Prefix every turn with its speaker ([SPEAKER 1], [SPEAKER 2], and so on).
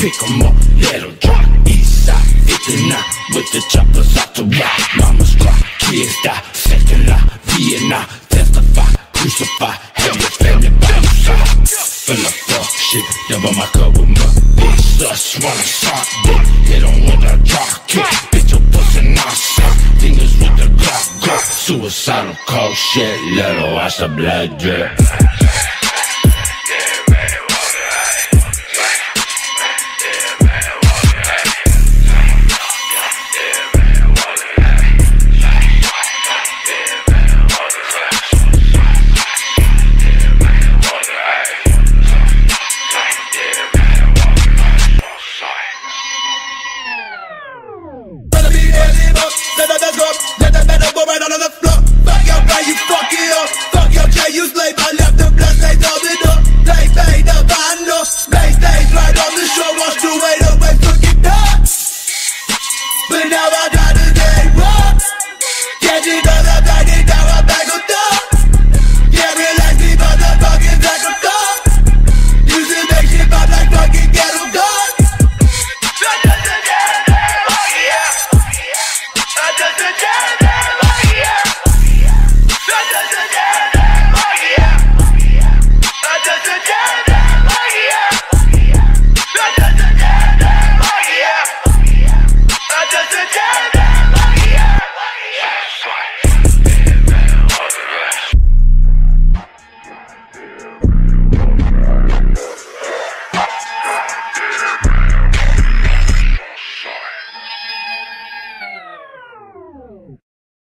[SPEAKER 1] pick 'em up, let 'em drop. East side, 59, with the choppers out to rock. Mama's cry, kids die, second lie, Vietnam, testify, crucify, have your family by your side. Fill up fuck shit, double my cup with my bitch. Sus, wanna suck dick, hit 'em with a drop kick. Bitch, your pussy not suck, fingers with the Glock. Suicidal cold shit, little watch the blood drip.